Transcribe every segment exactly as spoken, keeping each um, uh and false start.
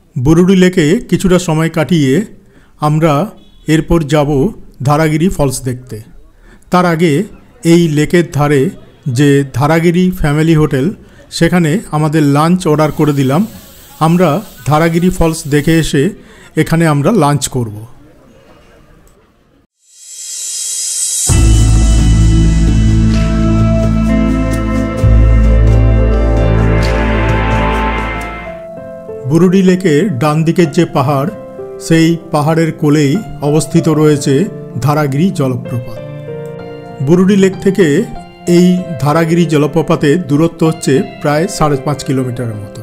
বুরুডি লেকে কিছুটা সময় কাটিয়ে আমরা এরপর যাব ধারাগিরি ফলস দেখতে। তার আগে এই লেকের ধারে যে ধারাগিরি ফ্যামিলি হোটেল, সেখানে আমাদের লাঞ্চ অর্ডার করে দিলাম। আমরা ধারাগিরি ফলস দেখে এসে এখানে আমরা লাঞ্চ করব। বুরুডি লেকের ডান দিকের যে পাহাড়, সেই পাহাড়ের কোলেই অবস্থিত রয়েছে ধারাগিরি জলপ্রপাত। বুরুডি লেক থেকে এই ধারাগিরি জলপ্রপাতের দূরত্ব হচ্ছে প্রায় সাড়ে পাঁচ কিলোমিটারের মতো।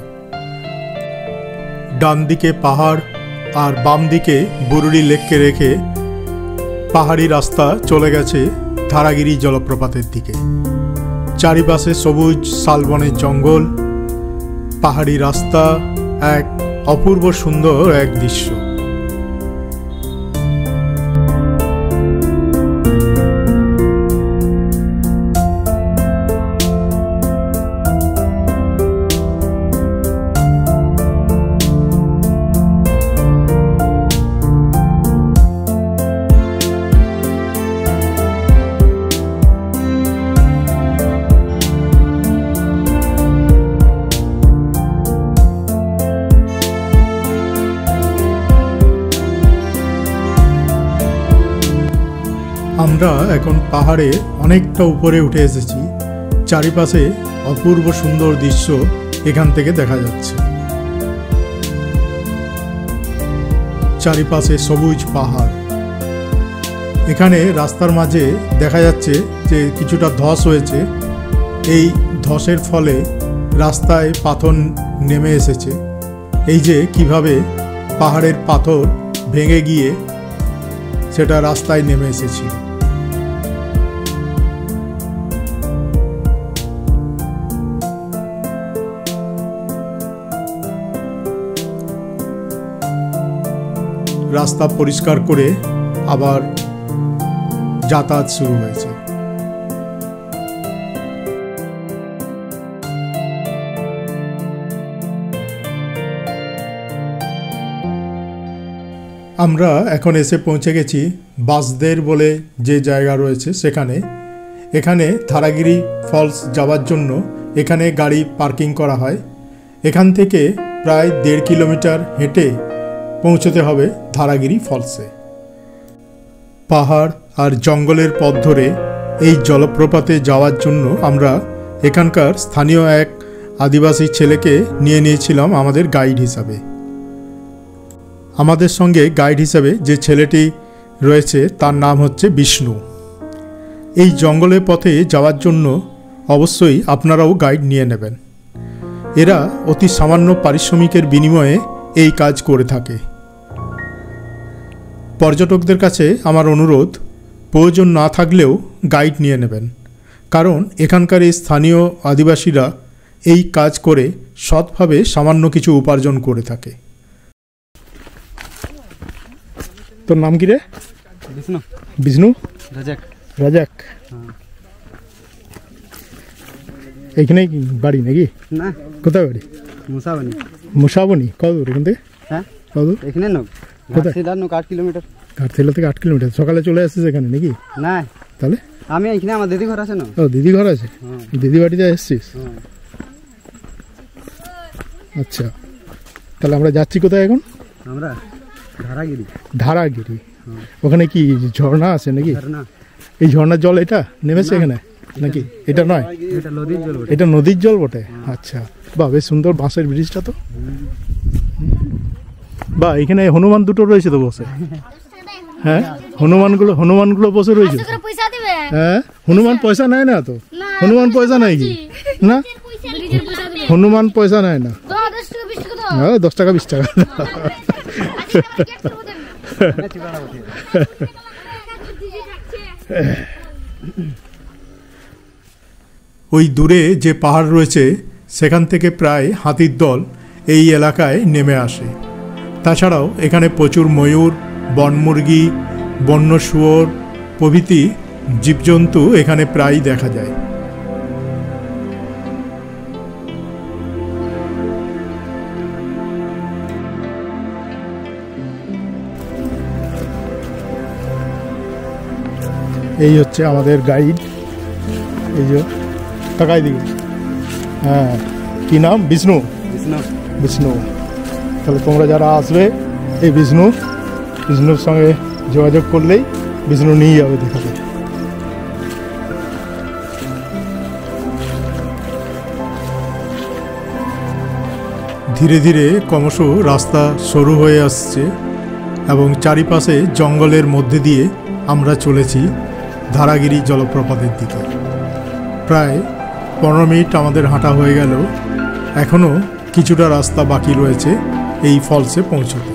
ডান দিকে পাহাড় আর বাম দিকে বুরুডি লেককে রেখে পাহাড়ি রাস্তা চলে গেছে ধারাগিরি জলপ্রপাতের দিকে। চারিপাশে সবুজ শালবনের জঙ্গল, পাহাড়ি রাস্তা, এক অপূর্ব সুন্দর এক দৃশ্য। আমরা এখন পাহাড়ে অনেকটা উপরে উঠে এসেছি। চারিপাশে অপূর্ব সুন্দর দৃশ্য এখান থেকে দেখা যাচ্ছে। চারিপাশে সবুজ পাহাড়। এখানে রাস্তার মাঝে দেখা যাচ্ছে যে কিছুটা ধস হয়েছে। এই ধসের ফলে রাস্তায় পাথর নেমে এসেছে। এই যে কিভাবে পাহাড়ের পাথর ভেঙে গিয়ে সেটা রাস্তায় নেমে এসেছিল। রাস্তা পরিষ্কার করে আবার যাতায়াত শুরু হয়েছে। আমরা এখন এসে পৌঁছে গেছি বাসদের বলে যে জায়গা রয়েছে সেখানে। এখানে ধারাগিরি ফলস যাওয়ার জন্য এখানে গাড়ি পার্কিং করা হয়। এখান থেকে প্রায় দেড় কিলোমিটার হেঁটে পৌঁছতে হবে ধারাগিরি ফলসে। পাহাড় আর জঙ্গলের পথ ধরে এই জলপ্রপাতে যাওয়ার জন্য আমরা এখানকার স্থানীয় এক আদিবাসী ছেলেকে নিয়ে নিয়েছিলাম আমাদের গাইড হিসাবে। আমাদের সঙ্গে গাইড হিসাবে যে ছেলেটি রয়েছে তার নাম হচ্ছে বিষ্ণু। এই জঙ্গলের পথে যাওয়ার জন্য অবশ্যই আপনারাও গাইড নিয়ে নেবেন। এরা অতি সামান্য পারিশ্রমিকের বিনিময়ে এই কাজ করে থাকে। পর্যটকদের কাছে আমার অনুরোধ, প্রয়োজন না থাকলেও গাইড নিয়ে নেবেন, কারণ এখানকার এই স্থানীয় আদিবাসীরা এই কাজ করে সৎভাবে সামান্য কিছু উপার্জন করে থাকে। তোর নাম কি রে? বিষ্ণু। বিষ্ণু রাজাক। রাজাক, এইখানেই বাড়ি নাকি? না, কোথায় বাড়ি? মুসাবনি। মুসাবনি কত দূর এখান থেকে? হ্যাঁ, কত দূর? এখানে না, ঘাটশিলা নক আট কিলোমিটার। ঘাটশিলা থেকে আট কিলোমিটার। সকালে চলে আসছিস এখানে নাকি? না, তাহলে আমি এখানে আমার দিদি ঘর আছে না। ও, দিদি ঘর আছে। দিদি বাড়িতে এসছিস? আচ্ছা, তাহলে আমরা যাচ্ছি কোথায় এখন? আমরা ধারাগিরি। ধারাগিরি, ওখানে কি ঝর্ণা আছে নাকি? এই ঝর্ণার জল এটা নেমেছে এখানে নাকি? এটা নয়, এটা নদীর জল বটে। আচ্ছা, বাহ, বেশ সুন্দর বাঁশের ব্রিজটা তো। বা এখানে হনুমান দুটো রয়েছে তো বসে। হ্যাঁ, হনুমানগুলো হনুমানগুলো বসে রয়েছে। হ্যাঁ, হনুমান পয়সা নেয় না তো? হনুমান পয়সা নেয় কি? না, হনুমান পয়সা নেয় না। হ্যাঁ, দশ টাকা বিশ টাকা। ওই দূরে যে পাহাড় রয়েছে সেখান থেকে প্রায় হাতির দল এই এলাকায় নেমে আসে। তাছাড়াও এখানে প্রচুর ময়ূর, বনমুরগি, বন্য শুয়োর প্রভৃতি জীবজন্তু এখানে প্রায়ই দেখা যায়। এই হচ্ছে আমাদের গাইড, এই যে টাকাই দিকে। হ্যাঁ, কী নাম? বিষ্ণু। বিষ্ণু বিষ্ণু তাহলে তোমরা যারা আসবে এই বিষ্ণু বিষ্ণুর সঙ্গে যোগাযোগ করলেই বিষ্ণু নিয়ে যাবে দেখাতে। ধীরে ধীরে ক্রমশ রাস্তা সরু হয়ে আসছে এবং চারিপাশে জঙ্গলের মধ্যে দিয়ে আমরা চলেছি ধারাগিরি জলপ্রপাতের দিকে। প্রায় পনেরো মিনিট আমাদের হাঁটা হয়ে গেল, এখনও কিছুটা রাস্তা বাকি রয়েছে এই ফলসে পৌঁছতে।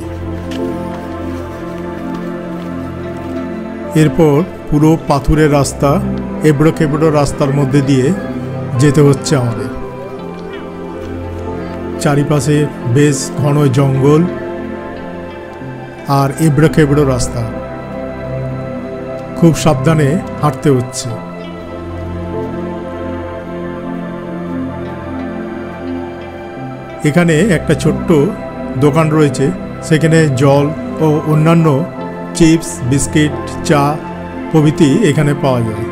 এরপর পুরো পাথুরের রাস্তা, এবড়ো খেবড়ো রাস্তার মধ্যে দিয়ে যেতে হচ্ছে আমাদের। চারিপাশে বেশ ঘন জঙ্গল আর এবড়ো খেবড়ো রাস্তা, খুব সাবধানে হাঁটতে হচ্ছে। এখানে একটা ছোট্ট দোকান রয়েছে, সেখানে জল ও অন্যান্য চিপস, বিস্কিট, চা প্রভৃতি এখানে পাওয়া যায়।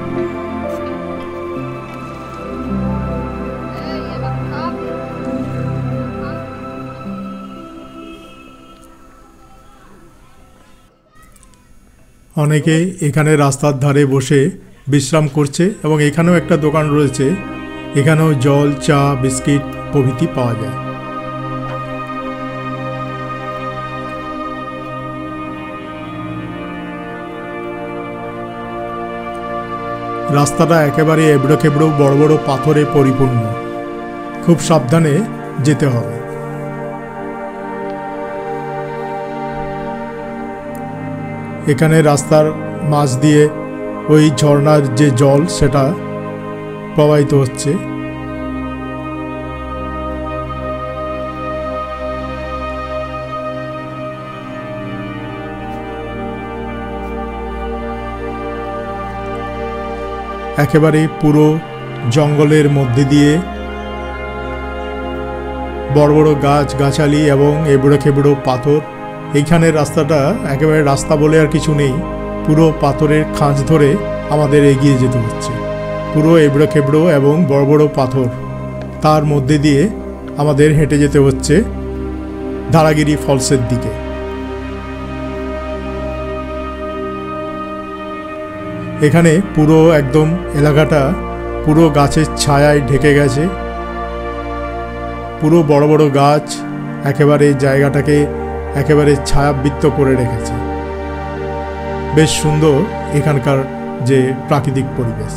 অনেকে এখানে রাস্তার ধারে বসে বিশ্রাম করছে এবং এখানেও একটা দোকান রয়েছে, এখানেও জল, চা, বিস্কিট প্রভৃতি পাওয়া যায়। রাস্তাটা একেবারে এবড়ো খেবড়ো বড় বড় পাথরে পরিপূর্ণ, খুব সাবধানে যেতে হবে। এখানে রাস্তার মাঝ দিয়ে ওই ঝর্ণার যে জল সেটা প্রবাহিত হচ্ছে। একেবারে পুরো জঙ্গলের মধ্যে দিয়ে বড় বড় গাছ গাছালি এবং এবড়ো খেবড়ো পাথর। এইখানে রাস্তাটা একেবারে রাস্তা বলে আর কিছু নেই, পুরো পাথরের খাঁজ ধরে আমাদের এগিয়ে যেতে হচ্ছে। পুরো এবড়ো খেবড়ো এবং বড় বড় পাথর, তার মধ্যে দিয়ে আমাদের হেঁটে যেতে হচ্ছে ধারাগিরি ফলসের দিকে। এখানে পুরো একদম এলাকাটা পুরো গাছের ছায়ায় ঢেকে গেছে, পুরো বড় বড় গাছ একেবারে জায়গাটাকে একেবারে ছায়াবৃত্ত করে রেখেছে। বেশ সুন্দর এখানকার যে প্রাকৃতিক পরিবেশ।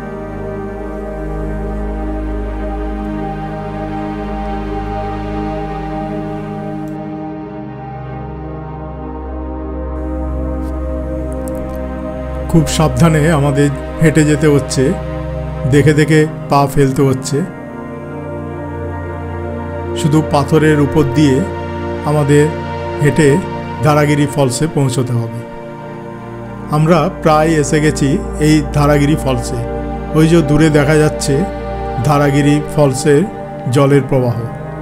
খুব সাবধানে আমাদের হেঁটে যেতে হচ্ছে, দেখে দেখে পা ফেলতে হচ্ছে। শুধু পাথরের উপর দিয়ে আমাদের হেঁটে ধারাগিরি ফলসে পৌঁছতে হবে। আমরা প্রায় এসে গেছি এই ধারাগিরি ফলসে। ওই যে দূরে দেখা যাচ্ছে ধারাগিরি ফলসের জলের প্রবাহ।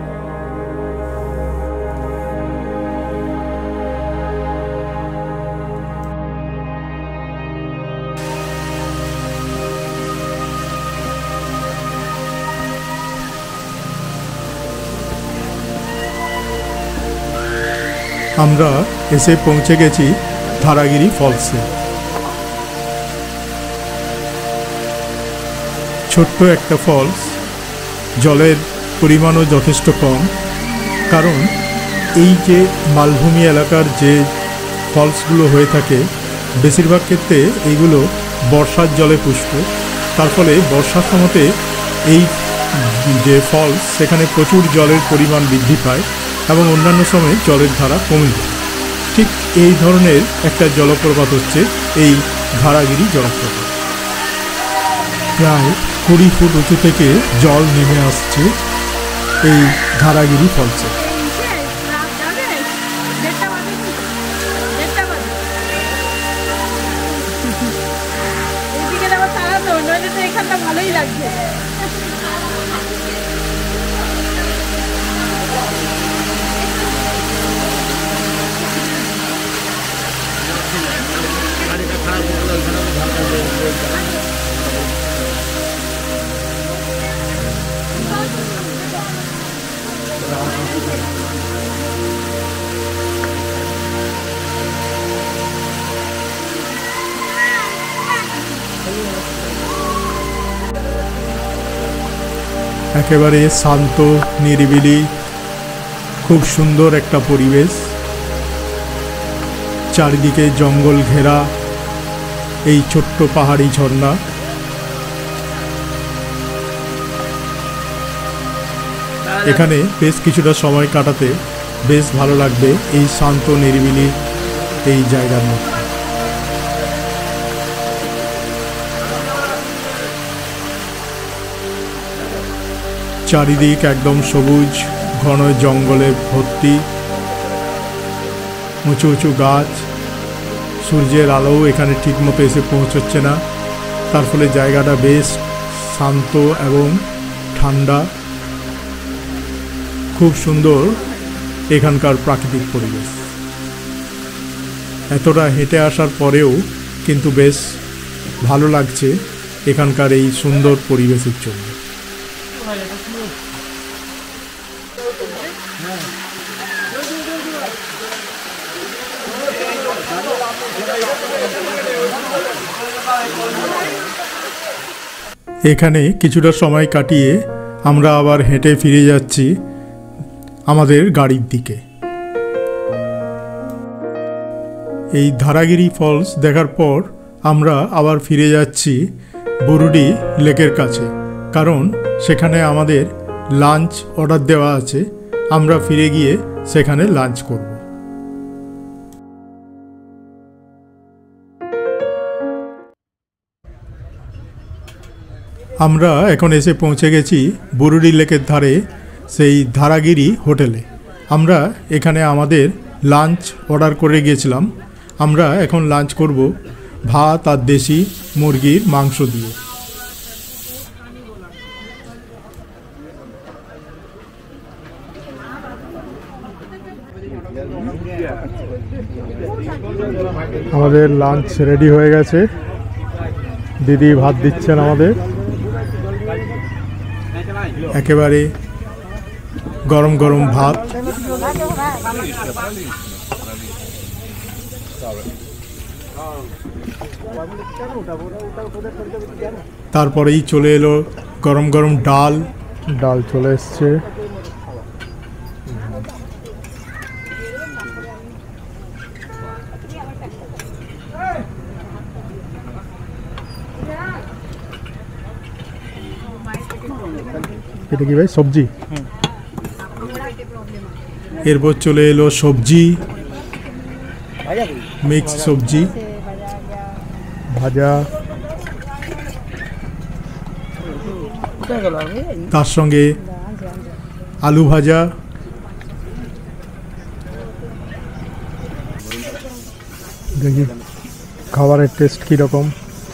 আমরা এসে পৌঁছে গেছি ধারাগিরি ফলসে। ছোট্ট একটা ফলস, জলের পরিমাণও যথেষ্ট কম, কারণ এই যে মালভূমি এলাকার যে ফলসগুলো হয়ে থাকে বেশিরভাগ ক্ষেত্রে এইগুলো বর্ষার জলে পুষ্ট। তার ফলে বর্ষার সময়তে এই যে ফলস সেখানে প্রচুর জলের পরিমাণ বৃদ্ধি পায় এবং অন্যান্য সময় জলের ধারা কমে যায়। ঠিক এই ধরনের একটা জলপ্রপাত হচ্ছে এই ধারাগিরি জলপ্রপাত। প্রায় কুড়ি ফুট উঁচু থেকে জল নেমে আসছে এই ধারাগিরি ফলসে। ভালোই লাগছে। গাড়িটা খারাপ হয়ে গেল, একেবারে শান্ত নিরিবিলি, খুব সুন্দর একটা পরিবেশ। চারিদিকে জঙ্গল ঘেরা এই ছোট্ট পাহাড়ি ঝর্ণা। এখানে বেশ কিছুটা সময় কাটাতে বেশ ভালো লাগবে এই শান্ত নিরিবিলি এই জায়গার মধ্যে। চারিদিক একদম সবুজ ঘন জঙ্গলে ভর্তি, উঁচু উঁচু গাছ। সূর্যের আলো এখানে ঠিকমতো এসে পৌঁছচ্ছে না, তার ফলে জায়গাটা বেশ শান্ত এবং ঠান্ডা। খুব সুন্দর এখানকার প্রাকৃতিক পরিবেশ। এতটা হেঁটে আসার পরেও কিন্তু বেশ ভালো লাগছে এখানকার এই সুন্দর পরিবেশের জন্য। এখানে কিছুটা সময় কাটিয়ে আমরা আবার হেঁটে ফিরে যাচ্ছি আমাদের গাড়ির দিকে। এই ধারাগিরি ফলস দেখার পর আমরা আবার ফিরে যাচ্ছি বুরুডি লেকের কাছে, কারণ সেখানে আমাদের লাঞ্চ অর্ডার দেওয়া আছে। আমরা ফিরে গিয়ে সেখানে লাঞ্চ করব। আমরা এখন এসে পৌঁছে গেছি বুরুডি লেকের ধারে সেই ধারাগিরি হোটেলে। আমরা এখানে আমাদের লাঞ্চ অর্ডার করে গিয়েছিলাম। আমরা এখন লাঞ্চ করব ভাত আর দেশি মুরগির মাংস দিয়ে। আমাদের লাঞ্চ রেডি হয়ে গেছে, দিদি ভাত দিচ্ছেন আমাদের। একেবারে গরম গরম ভাত। তারপরেই চলে এলো গরম গরম ডাল। ডাল চলে এসছে। এটা কি ভাই সবজি? এরপর চলে এলো সবজি, মিক্স সবজি ভাজা, তার সঙ্গে আলু ভাজা। দেখি খাবারের টেস্ট কীরকম।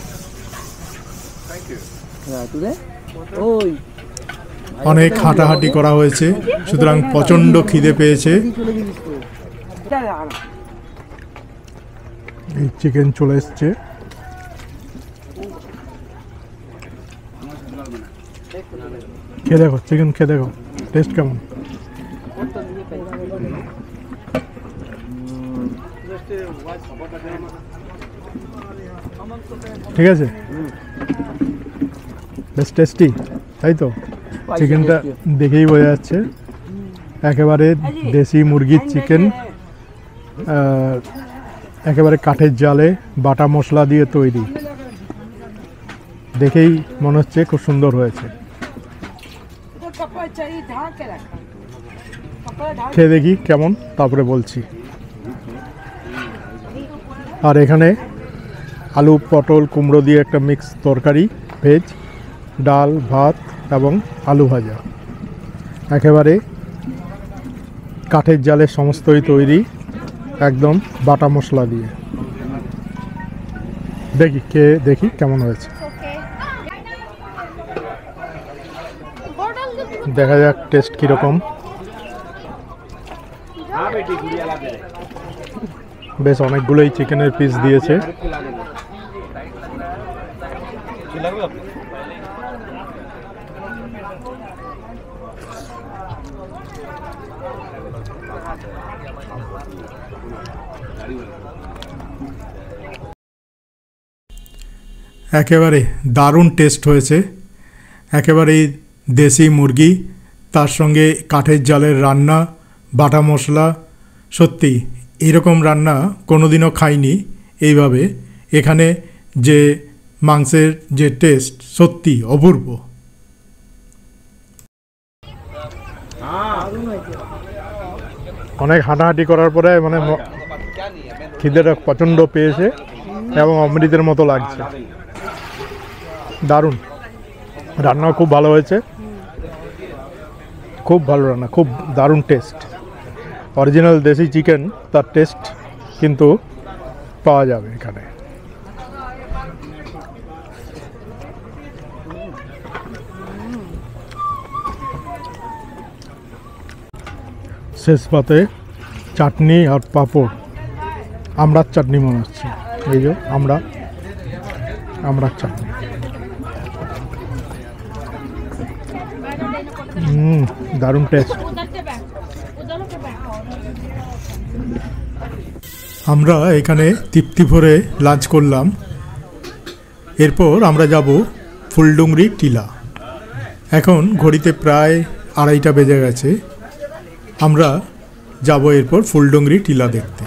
অনেক হাঁটাহাঁটি করা হয়েছে, সুতরাং প্রচণ্ড খিদে পেয়েছে। এই চিকেন চলে এসছে। খেয়ে দেখো, চিকেন খেয়ে দেখো টেস্ট কেমন। ঠিক আছে, বেশ টেস্টি, তাই তো? চিকেনটা দেখেই বোঝা যাচ্ছে একেবারে দেশি মুরগির চিকেন, একেবারে কাঠের জালে বাটা মশলা দিয়ে তৈরি। দেখেই মনে হচ্ছে খুব সুন্দর হয়েছে। খেয়ে দেখি কেমন, তারপরে বলছি। আর এখানে আলু পটল কুমড়ো দিয়ে একটা মিক্স তরকারি, ভেজ, ডাল ভাত এবং আলু ভাজা। একেবারে কাঠের জালের সমস্তই তৈরি, একদম বাটা মশলা দিয়ে। দেখি খেয়ে দেখি কেমন হয়েছে। দেখা যাক টেস্ট কীরকম। বেশ অনেকগুলোই চিকেনের পিস দিয়েছে। একেবারে দারুণ টেস্ট হয়েছে। একেবারে দেশি মুরগি, তার সঙ্গে কাঠের জালের রান্না, বাটা মশলা। সত্যি এরকম রান্না কোনোদিনও খাইনি এইভাবে। এখানে যে মাংসের যে টেস্ট সত্যি অপূর্ব। অনেক হাঁটাহাঁটি করার পরে মানে খিদেটা প্রচণ্ড পেয়েছে এবং অমৃতের মতো লাগছে। দারুণ রান্নাও খুব ভালো হয়েছে, খুব ভালো রান্না, খুব দারুণ টেস্ট। অরিজিনাল দেশি চিকেন তার টেস্ট কিন্তু পাওয়া যাবে এখানে। শেষ পাতে চাটনি আর পাঁপড়, আমড়ার চাটনি মনে হচ্ছে, এই যে আমরা আমড়ার চাটনি। হুম দারুণ টেস্ট। আমরা এখানে তৃপ্তি ভরে লাঞ্চ করলাম। এরপর আমরা যাব ফুলডুংরি টিলা। এখন ঘড়িতে প্রায় আড়াইটা বেজে গেছে। আমরা যাব এরপর ফুলডুংরি টিলা দেখতে।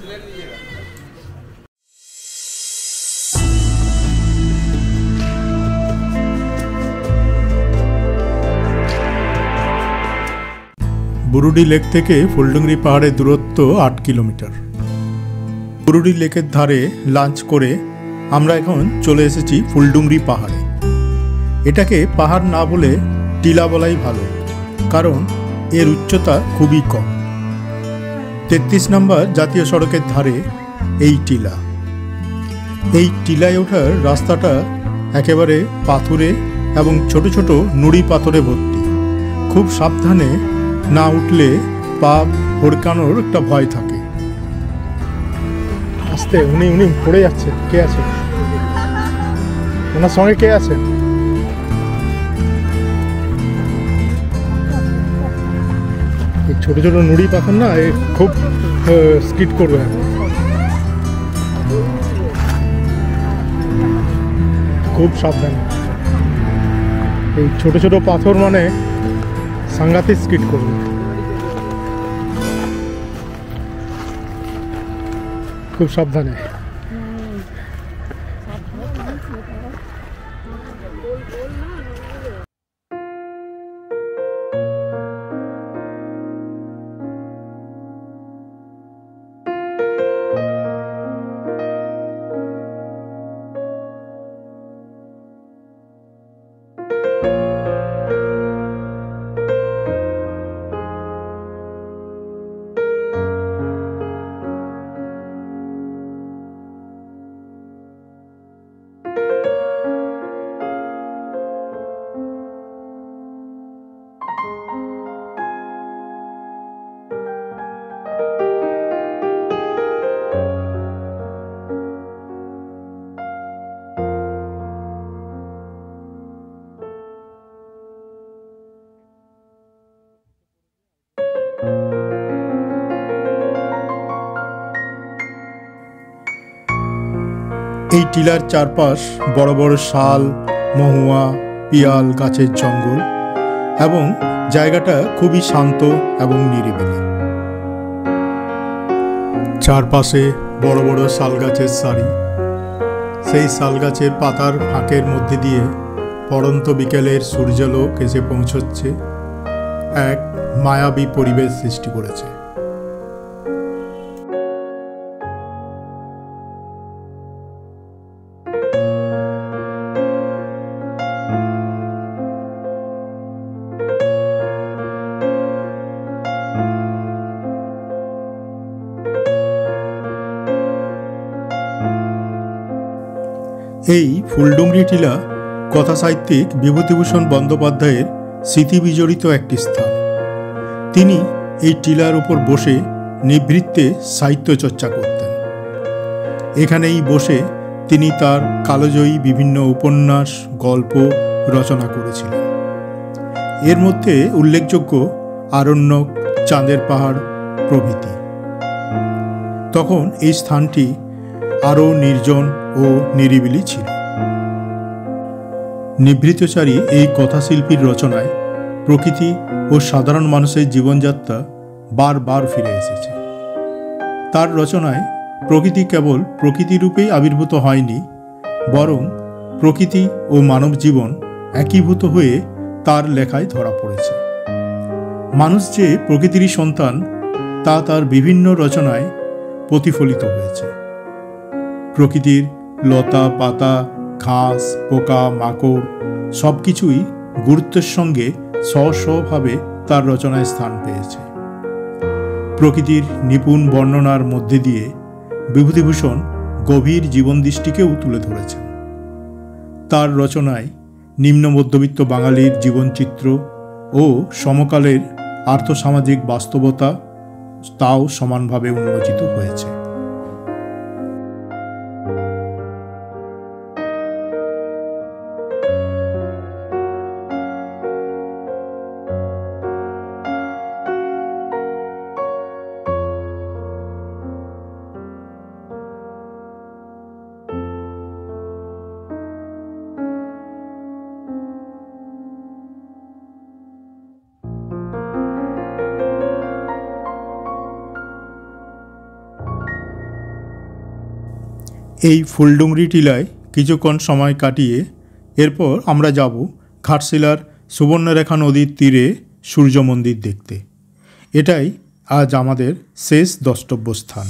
বুরুডি লেক থেকে ফুলডুংরি পাহাড়ের দূরত্ব আট কিলোমিটার। বুরুডি লেকের ধারে লাঞ্চ করে আমরা এখন চলে এসেছি ফুলডুংরি পাহাড়ে। এটাকে পাহাড় না বলে টিলা বলাই ভালো, কারণ এর উচ্চতা খুবই কম। তেত্রিশ নম্বর জাতীয় সড়কের ধারে এই টিলা। এই টিলায় ওঠার রাস্তাটা একেবারে পাথুরে এবং ছোট ছোট নুড়ি পাথরে ভর্তি। খুব সাবধানে না উঠলে পা হড়কানোর একটা ভয় থাকে। আস্তে, উনি উনি পড়ে যাচ্ছে। কে আছে ওনার সঙ্গে? কে আছে? এই ছোট ছোট নুড়ি পাথর না, খুব স্কিড করবে। খুব সাবধানে। এই ছোট ছোট পাথর মানে সাংঘাতিক স্কিড করবে। খুব সাবধানে। এই টিলার চারপাশ বড় বড় শাল, মহুয়া, পিয়াল গাছের জঙ্গল এবং জায়গাটা খুবই শান্ত এবং নিরিবিলি। চারপাশে বড় বড় শাল গাছের সারি। সেই শাল গাছের পাতার ফাঁকের মধ্যে দিয়ে পড়ন্ত বিকেলের সূর্যালোক এসে পৌঁছচ্ছে, এক মায়াবী পরিবেশ সৃষ্টি করেছে। এই ফুলডুংরি টিলা কথাসাহিত্যিক বিভূতিভূষণ বন্দ্যোপাধ্যায়ের স্মৃতি বিজড়িত একটি স্থান। তিনি এই টিলার উপর বসে নিভৃতে সাহিত্য চর্চা করতেন। এখানেই বসে তিনি তার কালজয়ী বিভিন্ন উপন্যাস, গল্প রচনা করেছিলেন। এর মধ্যে উল্লেখযোগ্য আরণ্যক, চাঁদের পাহাড় প্রভৃতি। তখন এই স্থানটি আরও নির্জন ও নিরিবিলি ছিল। নিভৃতচারী এই কথাশিল্পীর রচনায় প্রকৃতি ও সাধারণ মানুষের জীবনযাত্রা বারবার ফিরে এসেছে। তার রচনায় প্রকৃতি কেবল প্রকৃতি রূপেই আবির্ভূত হয়নি, বরং প্রকৃতি ও মানব জীবন একীভূত হয়ে তার লেখায় ধরা পড়েছে। মানুষ যে প্রকৃতিরই সন্তান তা তার বিভিন্ন রচনায় প্রতিফলিত হয়েছে। প্রকৃতির লতা পাতা, ঘাস, পোকা মাকড় সব কিছুই গুরুত্বের সঙ্গে স্ব স্বভাবে তার রচনায় স্থান পেয়েছে। প্রকৃতির নিপুণ বর্ণনার মধ্যে দিয়ে বিভূতিভূষণ গভীর জীবনদৃষ্টিকেও তুলে ধরেছেন। তার রচনায় নিম্ন মধ্যবিত্ত বাঙালির জীবনচিত্র ও সমকালের আর্থসামাজিক বাস্তবতা তাও সমানভাবে উন্মোচিত হয়েছে। এই ফুলডুংরি টিলায় কিছুক্ষণ সময় কাটিয়ে এরপর আমরা যাব ঘাটশিলার সুবর্ণরেখা নদীর তীরে সূর্য মন্দির দেখতে। এটাই আজ আমাদের শেষ দ্রষ্টব্য স্থান।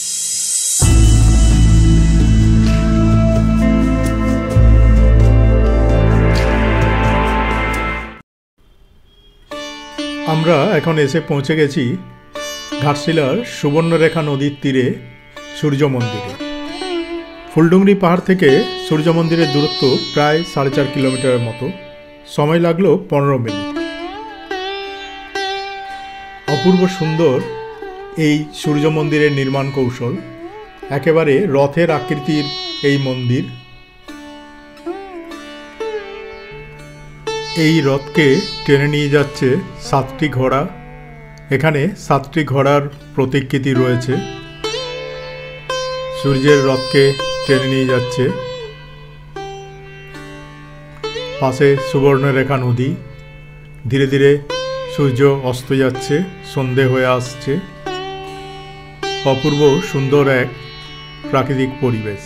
আমরা এখন এসে পৌঁছে গেছি ঘাটশিলার সুবর্ণরেখা নদীর তীরে সূর্য মন্দিরে। ফুলডুংরি পাহাড় থেকে সূর্য মন্দিরের দূরত্ব প্রায় সাড়ে চার কিলোমিটারের মতো। সময় লাগলো পনেরো মিনিট। অপূর্ব সুন্দর এই সূর্য মন্দিরের নির্মাণ কৌশল। একেবারে রথের আকৃতির এই মন্দির। এই রথকে টেনে নিয়ে যাচ্ছে সাতটি ঘোড়া। এখানে সাতটি ঘোড়ার প্রতিকৃতি রয়েছে। সূর্যের রথকে টেনে নিয়ে যাচ্ছে। পাশে সুবর্ণরেখা নদী। ধীরে ধীরে সূর্য অস্ত যাচ্ছে, সন্ধে হয়ে আসছে। অপূর্ব সুন্দর এক প্রাকৃতিক পরিবেশ।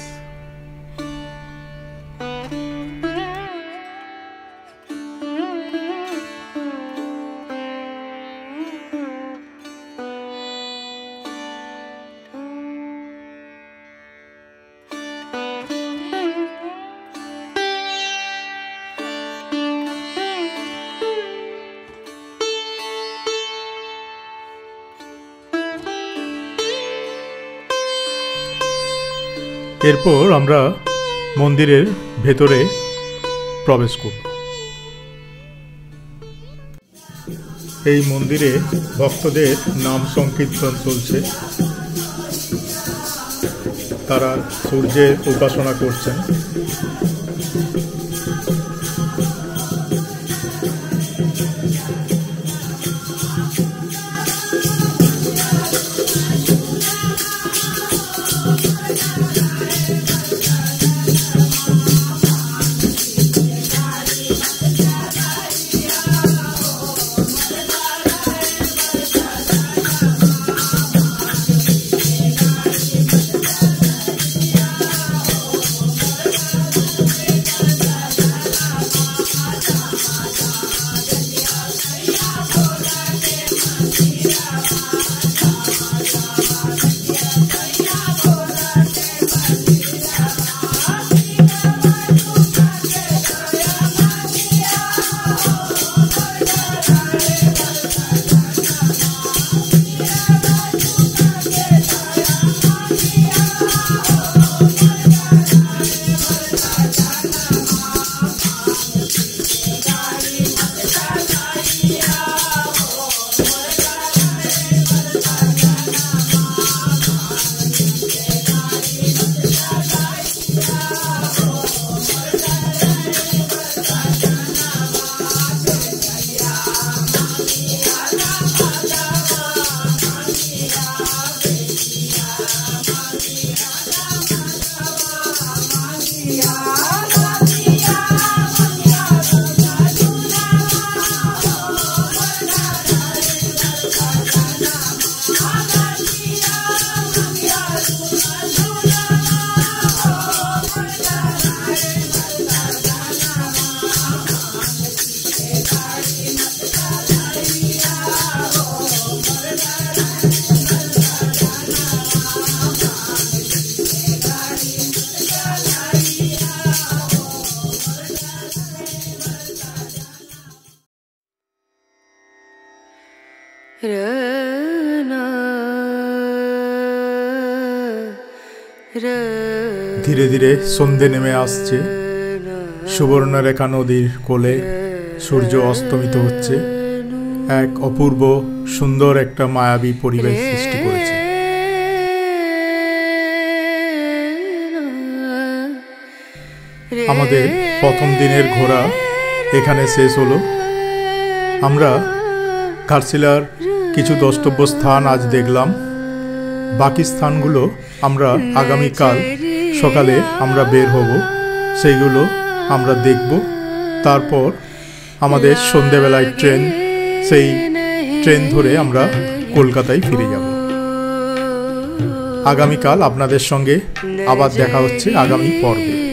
এরপর আমরা মন্দিরের ভেতরে প্রবেশ করব। এই মন্দিরে ভক্তদের নাম সংকীর্তন চলছে। তারা সূর্যের উপাসনা করছেন। ধীরে ধীরে সন্ধে নেমে আসছে। সুবর্ণরেখা নদীর কোলে সূর্য অস্তমিত হচ্ছে। এক অপূর্ব সুন্দর একটা মায়াবী পরিবেশ সৃষ্টি করেছে। আমাদের প্রথম দিনের ঘোরা এখানে শেষ হলো। আমরা ঘাটশিলার কিছু দ্রষ্টব্য স্থান আজ দেখলাম। বাকি স্থানগুলো আমরা আগামীকাল সকালে আমরা বের হব, সেইগুলো আমরা দেখব। তারপর আমাদের সন্ধেবেলায় ট্রেন, সেই ট্রেন ধরে আমরা কলকাতায় ফিরে যাব। আগামীকাল আপনাদের সঙ্গে আবার দেখা হচ্ছে আগামী পর্বে।